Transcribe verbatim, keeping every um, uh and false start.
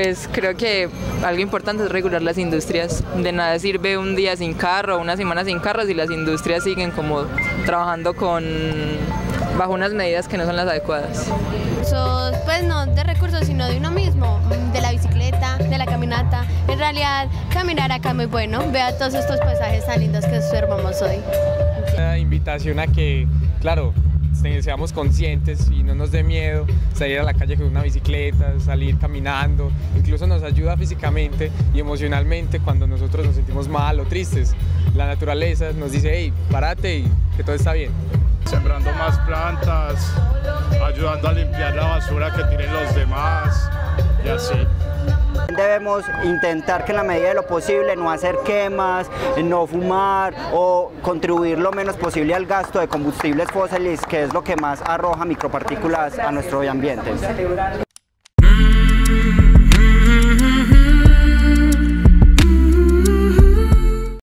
Pues creo que algo importante es regular las industrias. De nada sirve un día sin carro, una semana sin carro si las industrias siguen como trabajando con bajo unas medidas que no son las adecuadas. Eso, pues no de recursos, sino de uno mismo, de la bicicleta, de la caminata. En realidad, caminar acá es muy bueno. Vea todos estos paisajes tan lindos que observamos hoy. Una invitación a que, claro, seamos conscientes y no nos dé miedo salir a la calle con una bicicleta, salir caminando, incluso nos ayuda físicamente y emocionalmente cuando nosotros nos sentimos mal o tristes. La naturaleza nos dice, hey, párate y que todo está bien. Sembrando más plantas, ayudando a limpiar la basura que tienen los demás y así. Debemos intentar que en la medida de lo posible no hacer quemas, no fumar o contribuir lo menos posible al gasto de combustibles fósiles, que es lo que más arroja micropartículas a nuestro medio ambiente.